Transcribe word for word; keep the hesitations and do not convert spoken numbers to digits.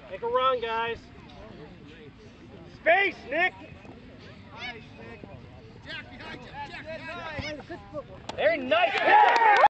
Make a run, guys. Space, Nick. Very nice.